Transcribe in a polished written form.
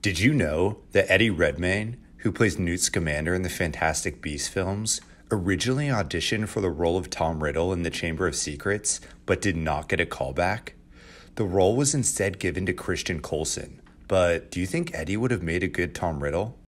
Did you know that Eddy Redmayne, who plays Newt Scamander in the Fantastic Beasts films, originally auditioned for the role of Tom Riddle in the Chamber of Secrets, but did not get a callback? The role was instead given to Christian Coulson, but do you think Eddie would have made a good Tom Riddle?